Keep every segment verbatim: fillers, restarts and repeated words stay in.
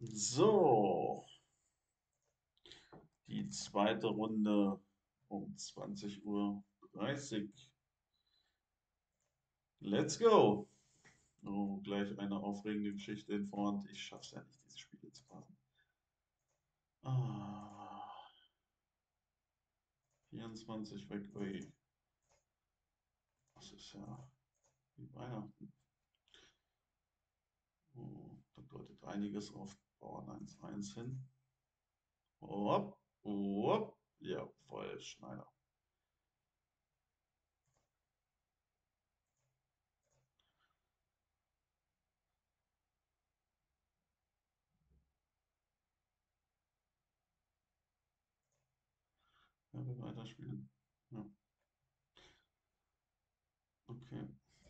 So, die zweite Runde um zwanzig Uhr dreißig. Let's go! Oh, gleich eine aufregende Geschichte in Vorhand. Ich schaff's ja nicht, diese Spiele zu passen. Ah, vierundzwanzig weg. Ui, das ist ja wie Weihnachten. Oh, da deutet einiges auf Bauern eins eins hin. Hopp, hopp. Ja, voll Schneider. Ja, wir weiterspielen. Ja, okay.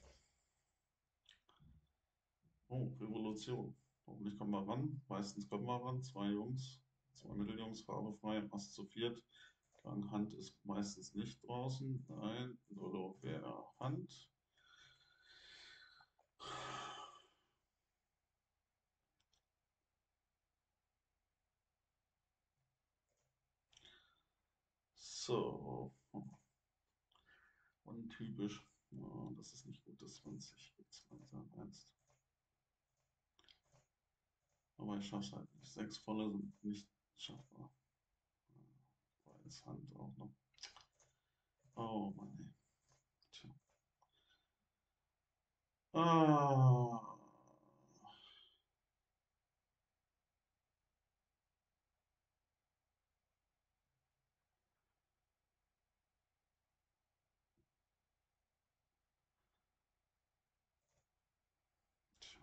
Oh, Revolution. Hoffentlich kommen wir ran. Meistens kommen wir ran. Zwei Jungs, zwei Mitteljungs, Farbe frei, Ass zu viert. Gang Hand ist meistens nicht draußen. Nein, Lolo wäre Hand. So, untypisch. Ja, das ist nicht gut, dass zwanzig zwanzig meinst. Aber ich schaffe es halt nicht. Sechs volle sind nicht schaffbar. Weiß Hand auch noch. Oh Mann, ey. Tja. Ah. Tja.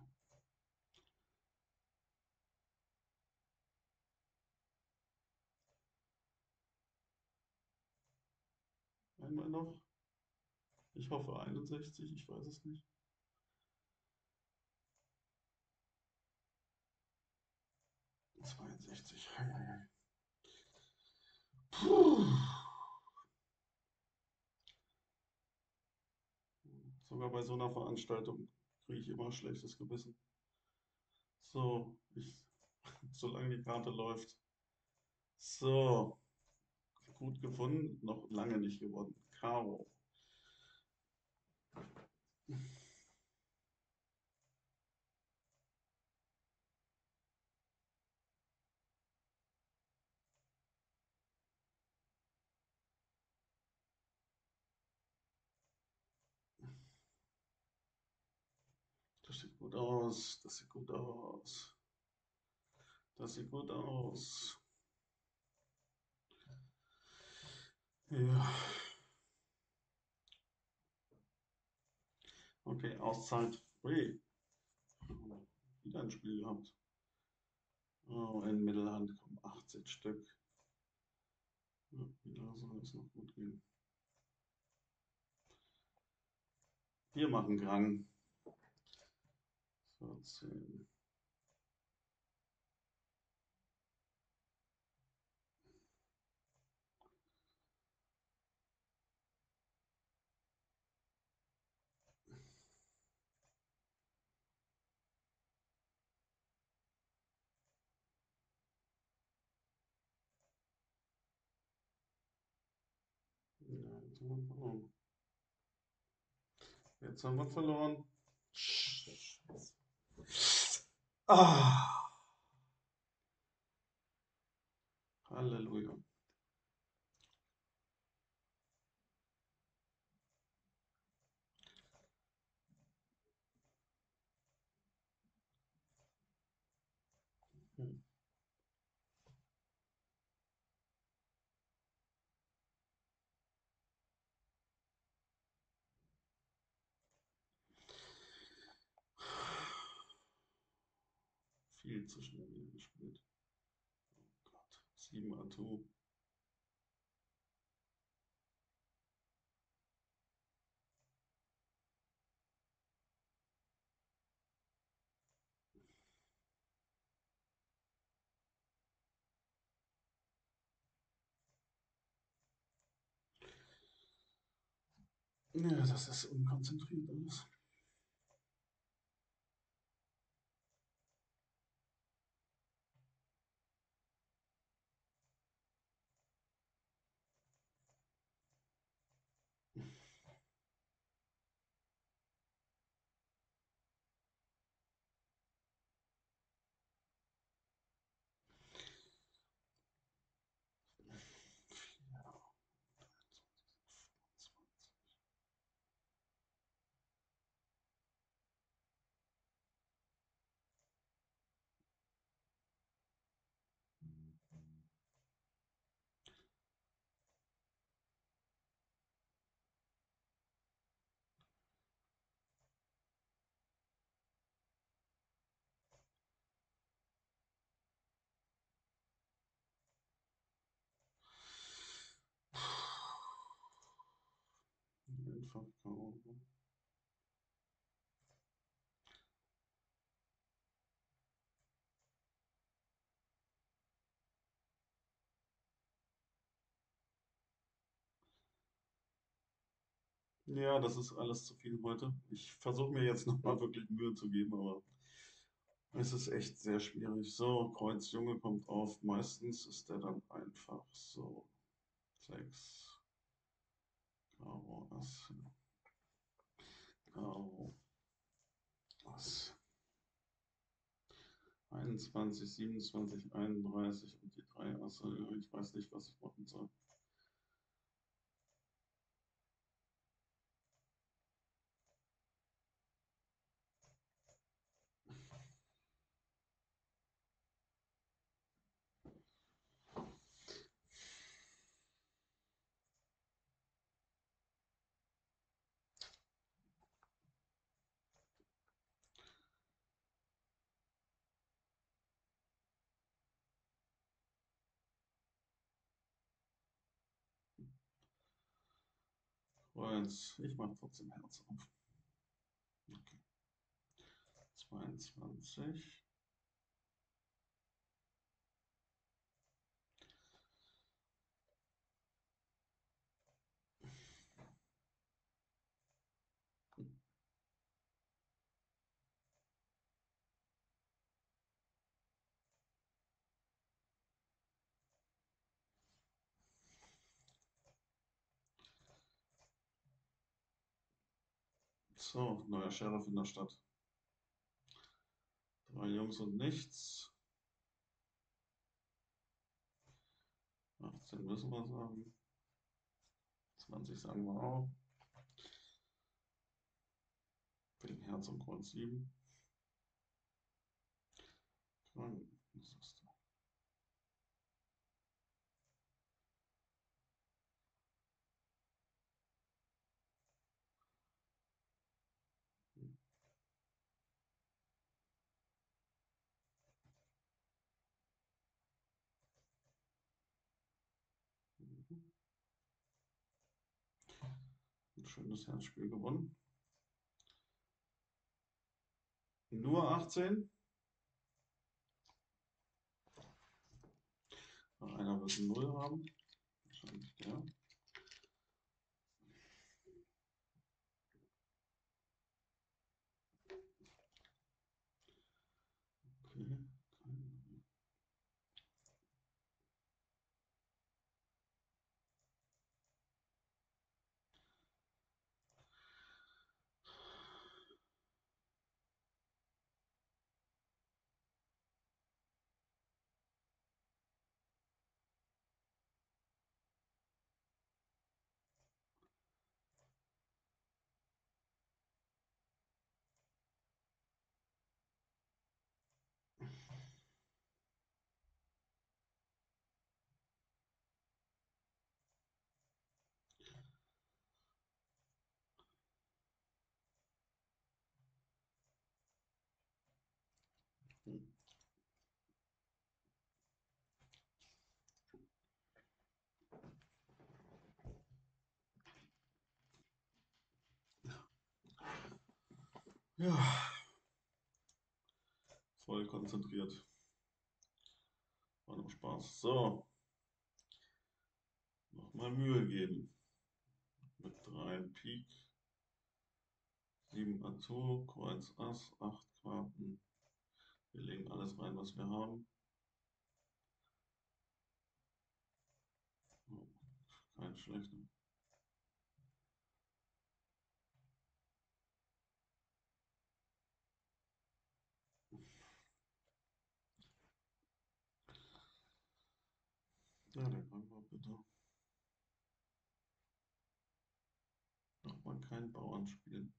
Einmal noch. Ich hoffe einundsechzig, ich weiß es nicht. zweiundsechzig. Hei, hei, hei. Puh. Sogar bei so einer Veranstaltung kriege ich immer schlechtes Gewissen. So, ich, solange die Karte läuft. So, gut gefunden, noch lange nicht gewonnen. Karo. Das sieht gut aus, das sieht gut aus. Das sieht gut aus. Ja, okay, Auszeit. Ui, wieder ein Spiel gehabt. Oh, in Mittelhand kommen achtzig Stück. Ja, wieder soll es noch gut gehen. Wir machen Grang. vierzehn. Ja, jetzt haben wir verloren. Jetzt haben wir verloren. Ah, Halleluja. Hm. Viel zu schnell wieder gespielt. Oh Gott, sieben Atout. Ja, das ist unkonzentriert alles. einfach Karo. Ja, das ist alles zu viel heute. Ich versuche mir jetzt nochmal wirklich Mühe zu geben, aber es ist echt sehr schwierig. So, Kreuz Junge kommt auf. Meistens ist der dann einfach so. sechs, Karo, Ass, Karo, Ass. einundzwanzig, siebenundzwanzig, einunddreißig und die drei Asse. Ich weiß nicht, was ich machen soll. Kreuz, ich mache trotzdem Herz auf. Okay. zweiundzwanzig. So, neuer Sheriff in der Stadt. Drei Jungs und nichts. achtzehn müssen wir sagen. zwanzig sagen wir auch. Wegen Herz und Kreuz sieben. Was ist das? Ein schönes Herzspiel gewonnen. Nur achtzehn. Einer wird eine Null haben. Wahrscheinlich der. Okay. Ja, voll konzentriert. War noch Spaß. So, nochmal Mühe geben. Mit drei Pik, sieben Atout, Kreuz Ass, acht Karten. Wir legen alles rein, was wir haben. Oh, kein schlechter. Ja, den machen wir bitte. Nochmal kein Bauern spielen.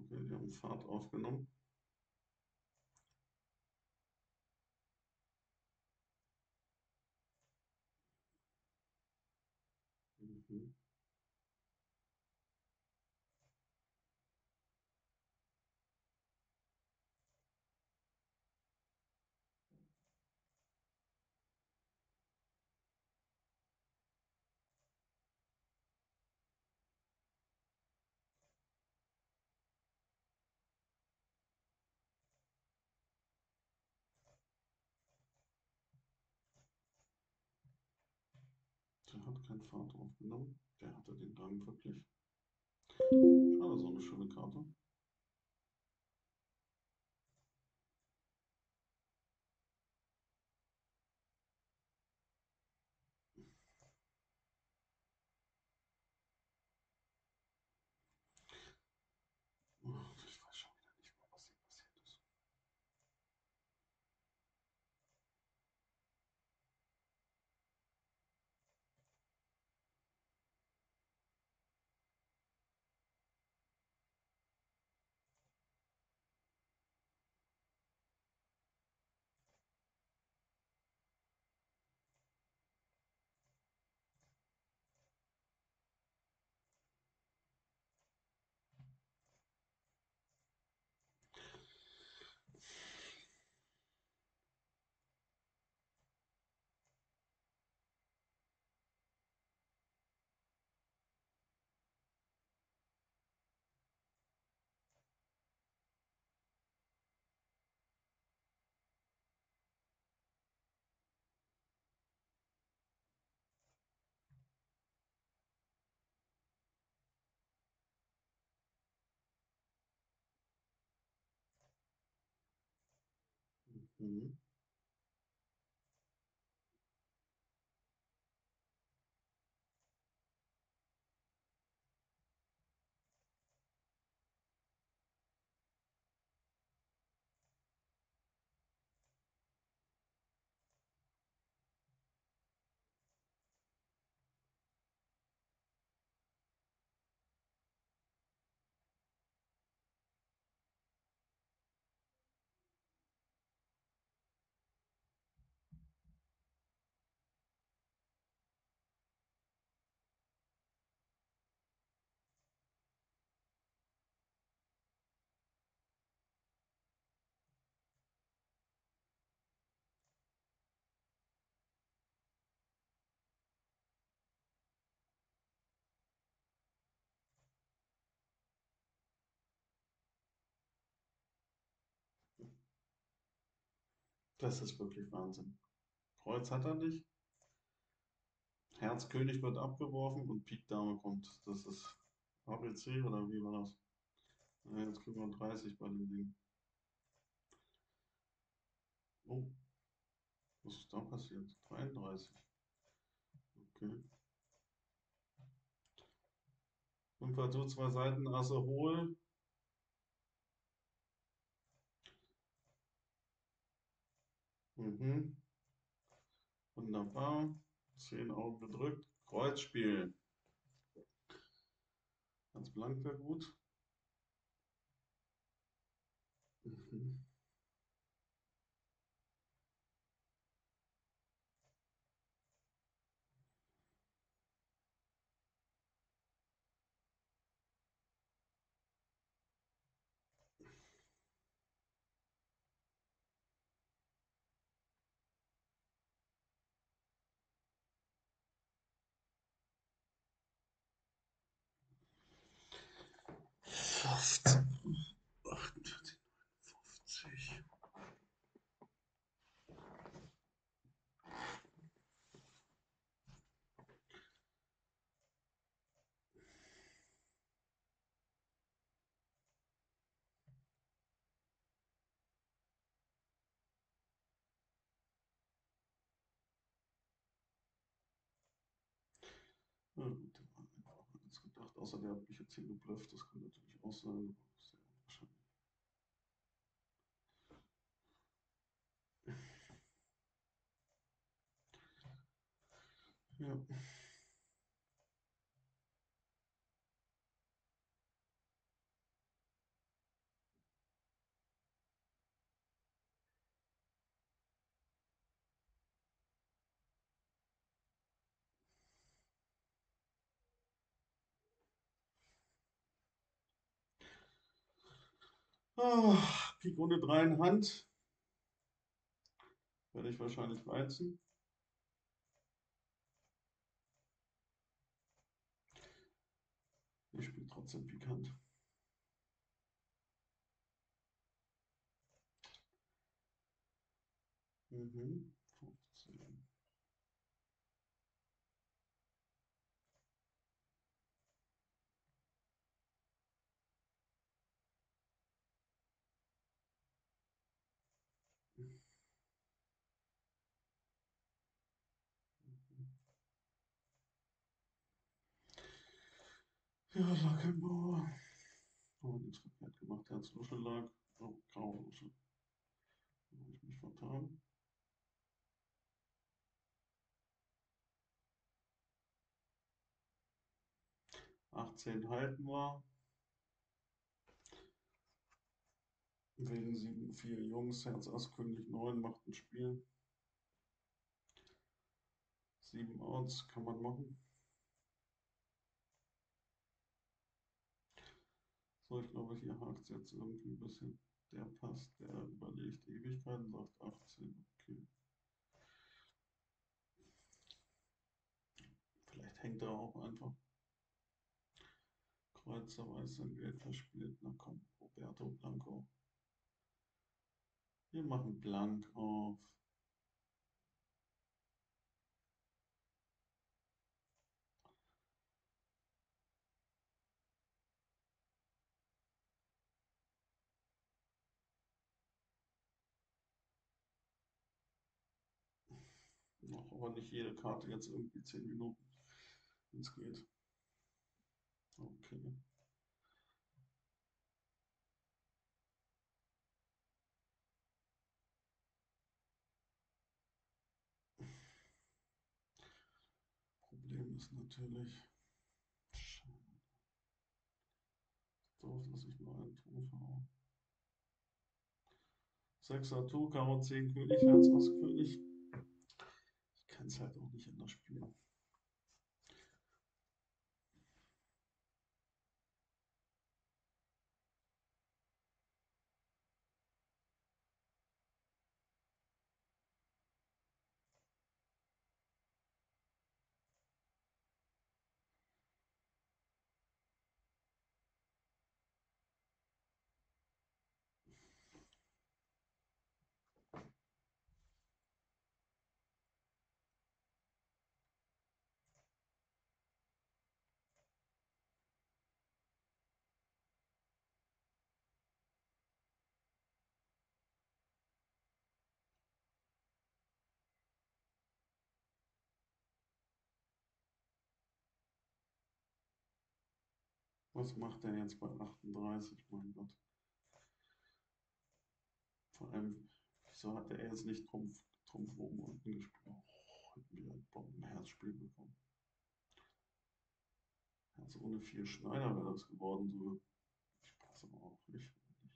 Okay, die haben Fahrt aufgenommen. Mhm. Der hat keinen Fahrt aufgenommen. Der hatte den Rang wirklich. Schade, so eine schöne Karte. Oh, ich weiß schon wieder nicht mehr, was hier passiert ist. Mhm. Das ist wirklich Wahnsinn. Kreuz hat er nicht. Herz König wird abgeworfen und Pik Dame kommt. Das ist A B C oder wie war das? Ja, jetzt kriegen wir dreißig bei dem Ding. Oh, was ist da passiert? dreiunddreißig. Okay. Und dazu zwei Seiten Asse hohl. Mhm. Wunderbar. Zehn Augen gedrückt. Kreuz spielen. Ganz blank wäre gut. Mhm. achtundvierzig, neunundfünfzig. Ja, gut, der war einfach alles gedacht. Außer der hat mich jetzt hier geblufft. Das kann natürlich auch sein. Sehr unwahrscheinlich. Ja. Ah, Pik Runde drei in Hand. Werde ich wahrscheinlich reizen. Ich spiele trotzdem pikant. Mhm. fünfzehn. Ja, Lackenbauer. Oh, nichts verkehrt gemacht. Herzlusche lag. Oh, Graulusche. Habe ich mich vertan. achtzehn halten wir. Wegen sieben vier Jungs. Herz Ass König neun macht ein Spiel. sieben Outs kann man machen. So, ich glaube, hier hakt es jetzt irgendwie ein bisschen. Der passt, der überlegt Ewigkeiten, sagt achtzehn. Okay. Vielleicht hängt er auch einfach. Kreuzer weiß sein Geld verspielt. Na komm, Roberto Blanco. Wir machen blank auf. Noch aber nicht jede Karte jetzt irgendwie zehn Minuten, wenn es geht. Okay. Problem ist natürlich, doof, dass ich nur einen Trumpf habe. Sechser Tu, Karo zehn König, Herz Ass König. Ich kann es halt auch nicht anders spielen. Was macht er jetzt bei achtunddreißig? Mein Gott. Vor allem, wieso hat er jetzt nicht Trumpf, Trumpf oben unten gespielt? Oh, hätten wir ein Bombenherzspiel bekommen. Herz ohne vier Schneider wäre das geworden. So. Ich passe aber auch nicht.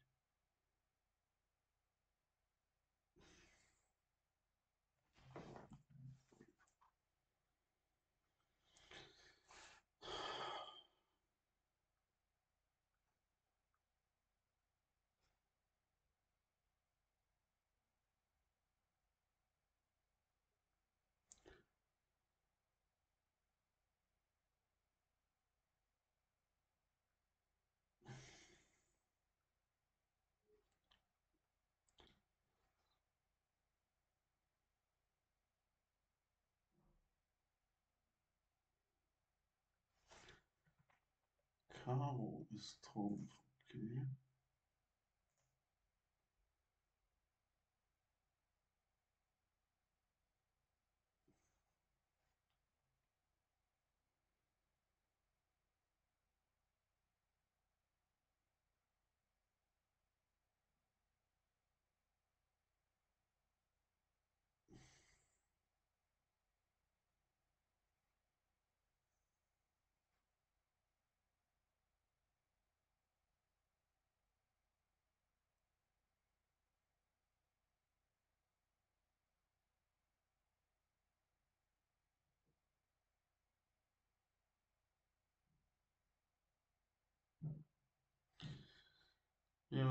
Karo ist Trumpf. Okay.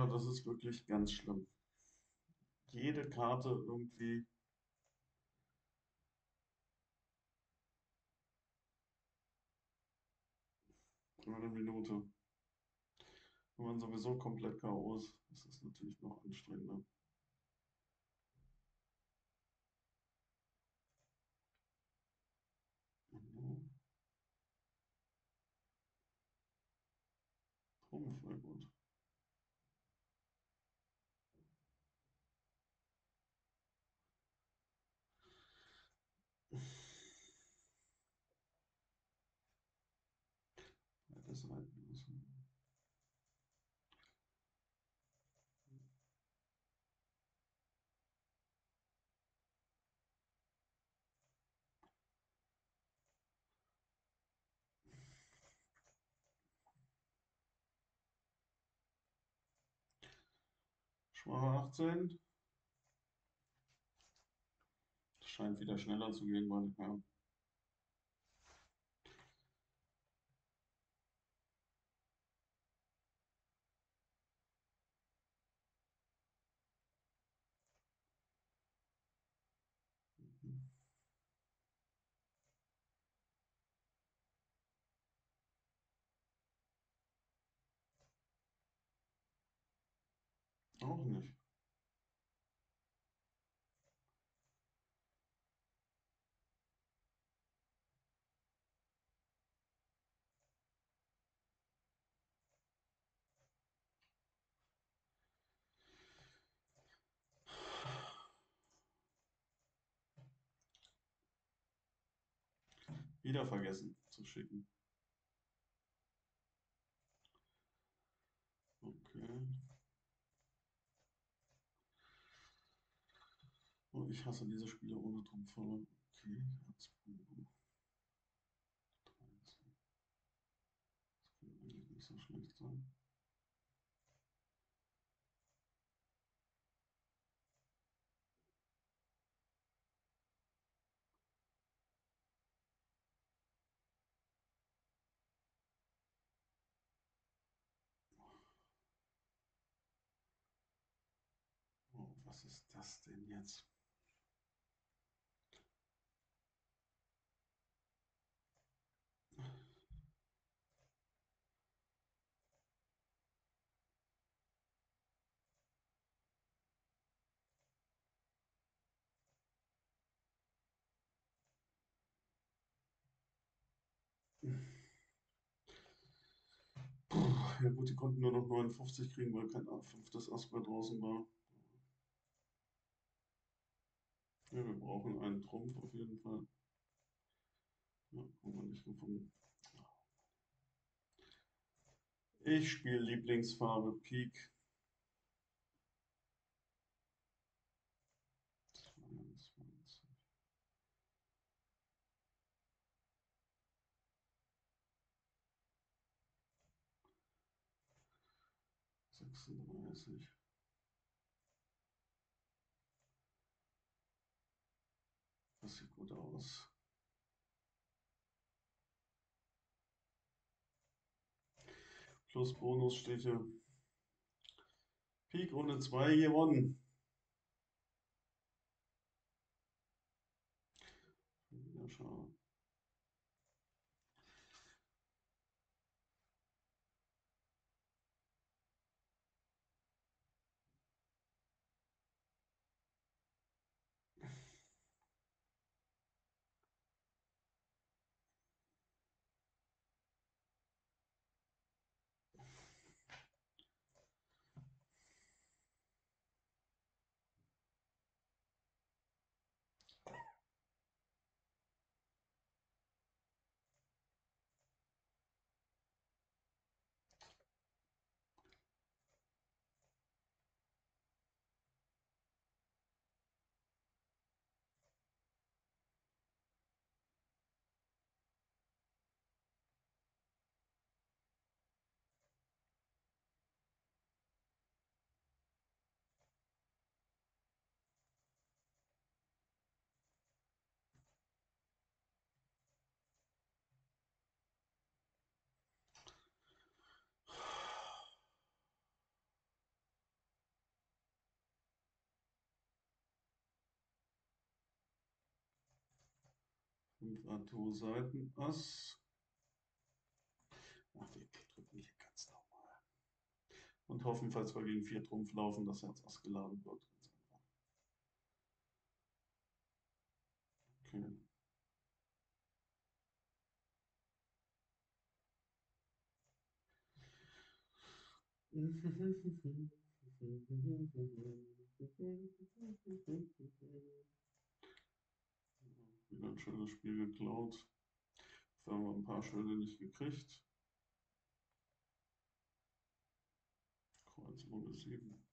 Ja, das ist wirklich ganz schlimm. Jede Karte irgendwie eine Minute. Wenn man sowieso komplett K O ist, ist das natürlich noch anstrengender. Mhm. Trumpf, na gut. Beide Seiten müssen. Schwache achtzehn. Das scheint wieder schneller zu gehen, weil ja. Auch nicht. Wieder vergessen zu schicken. Okay. Oh, ich hasse diese Spiele ohne Trumpfvolle. Okay, Herzbuben. dreizehn. Das kann eigentlich nicht so schlecht sein. Oh, was ist das denn jetzt? Puh, ja gut, die konnten nur noch neunundfünfzig kriegen, weil kein fünftes Ass mehr draußen war. Ja, wir brauchen einen Trumpf auf jeden Fall. Ja, haben wir nicht gefunden. Ich spiele Lieblingsfarbe Pik. zweiundzwanzig. sechsunddreißig. Das sieht gut aus. Plus Bonusstiche. Pik ohne zwei gewonnen. Ja, schade. fünf Atout Seitenass. Ach, wir drücken hier ganz normal. Und hoffen, falls wir gegen vier Trumpf laufen, dass Herz Ass geladen wird. Okay. Wieder ein schönes Spiel geklaut. Dafür haben wir ein paar schöne nicht gekriegt. Kreuz ohne sieben.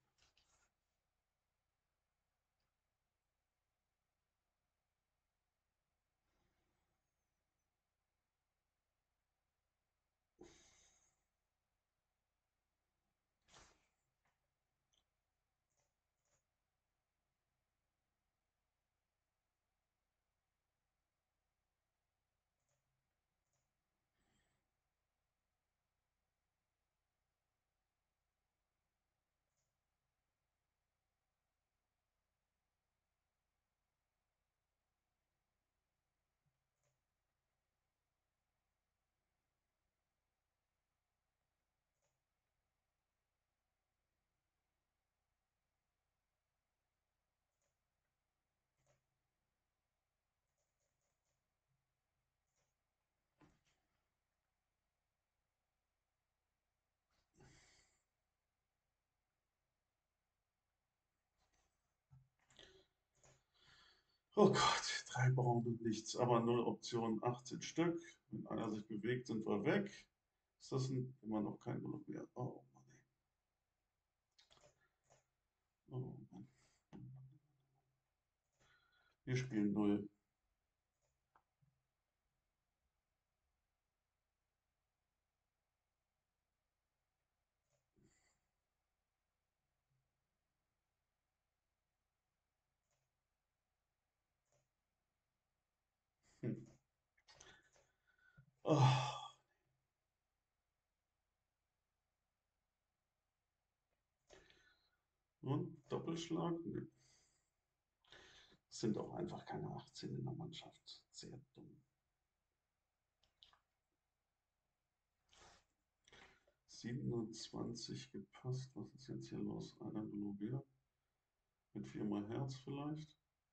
Oh Gott, drei Bauern und nichts, aber null Optionen, achtzehn Stück. Wenn einer sich bewegt, sind wir weg. Ist das ein, immer noch kein Null mehr? Oh Mann, ey. Oh Mann. Wir spielen Null. Hm. Oh. Und Doppelschlag? Nee. Es sind auch einfach keine achtzehn in der Mannschaft. Sehr dumm. siebenundzwanzig gepasst. Was ist jetzt hier los? Einer Gelobär. Mit viermal Herz vielleicht.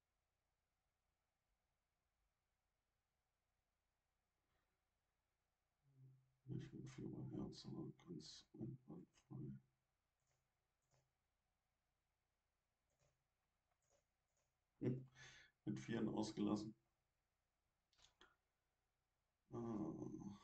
Nicht mit viermal Herz, sondern ganz einwandfrei. Hm. Mit Vieren ausgelassen. Ah.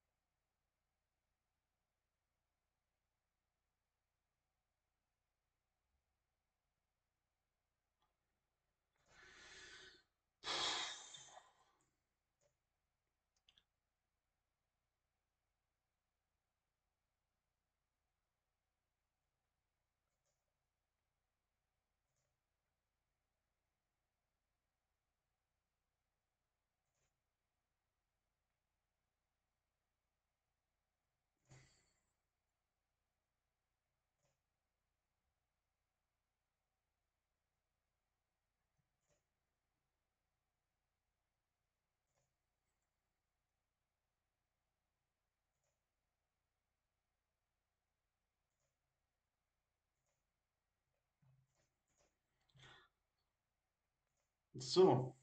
So.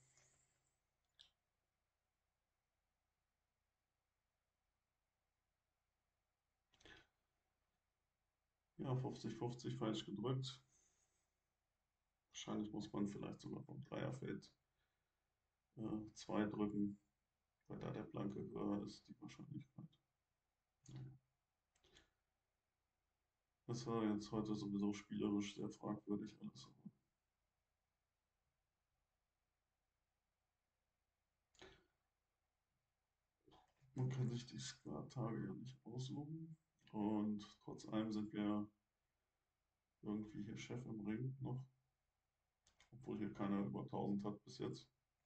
Ja, fünfzig fünfzig falsch gedrückt. Wahrscheinlich muss man vielleicht sogar vom Dreierfeld äh, zwei drücken, weil da der Blanke höher ist, die Wahrscheinlichkeit. Naja. Das war jetzt heute sowieso spielerisch sehr fragwürdig alles. Aber man kann sich die Skat-Tage ja nicht aussuchen. Und trotz allem sind wir irgendwie hier Chef im Ring noch. Obwohl hier keiner über tausend hat bis jetzt.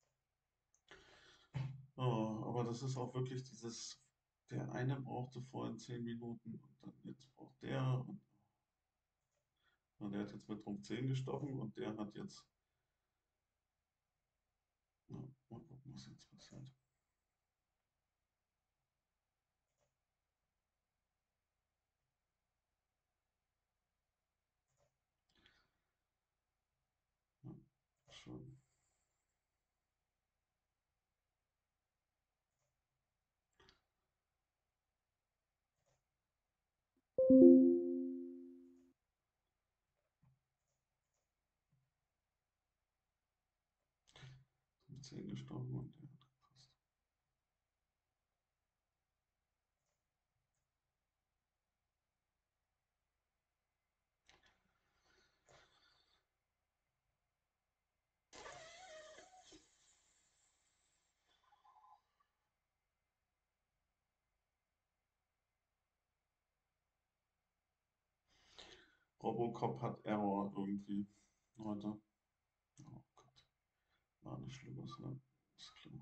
Oh, aber das ist auch wirklich dieses, der eine brauchte vorhin zehn Minuten und dann jetzt braucht der. Und, und der hat jetzt mit Trumpf zehn gestochen und der hat jetzt. Na, mal gucken. was jetzt passiert. Ja, schön. Mit zehn gestorben und der hat gepasst. Robocop hat Error irgendwie heute. Oh Gott, war nicht Schlimmes, ne? Ist klar.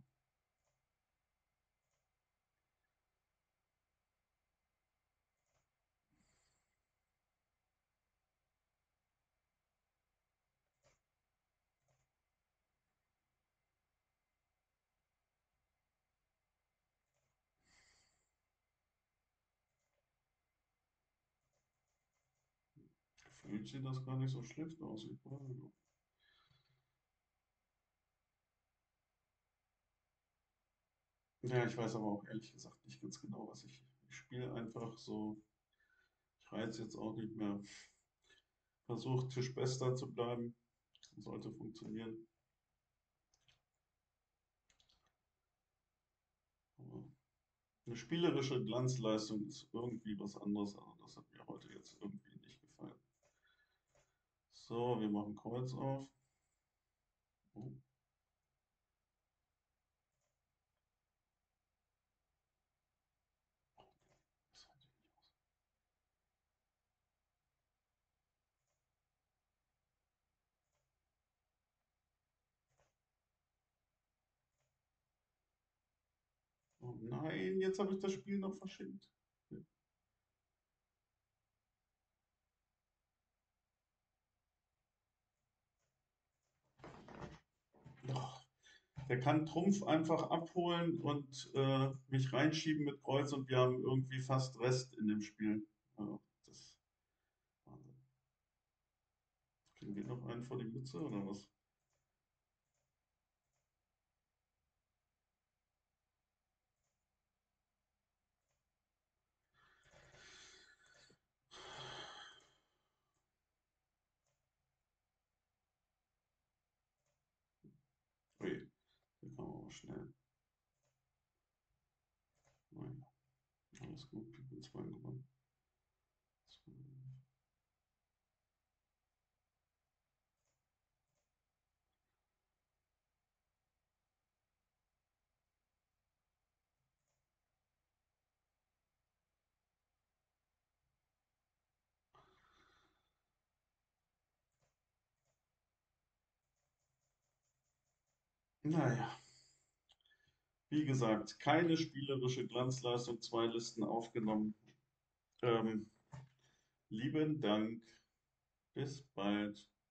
Gefühlt sieht das gar nicht so schlecht aus. Ich meine, ja, ich weiß aber auch ehrlich gesagt nicht ganz genau, was ich. Ich spiele einfach so. Ich reiz jetzt auch nicht mehr. Versucht Tischbester zu bleiben. Sollte funktionieren. Aber eine spielerische Glanzleistung ist irgendwie was anderes. Also das hat mir heute jetzt irgendwie nicht gefallen. So, wir machen Kreuz auf. Oh, das halte ich nicht aus. Oh nein, jetzt habe ich das Spiel noch verschenkt. Doch, der kann Trumpf einfach abholen und äh, mich reinschieben mit Kreuz und wir haben irgendwie fast Rest in dem Spiel. Ja, das Wahnsinn. Kriegen wir noch einen vor die Mütze oder was? Ui, hier kann man aber schnell. Nein, alles gut, Pik zwei gewonnen. Naja, wie gesagt, keine spielerische Glanzleistung, zwei Listen aufgenommen. Ähm, lieben Dank, bis bald.